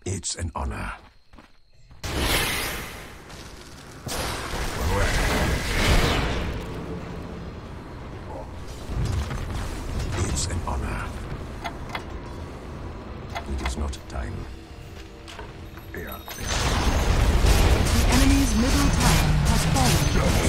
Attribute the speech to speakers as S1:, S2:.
S1: It's an honor. It's an honor. It is not time.
S2: The enemy's middle tower has fallen.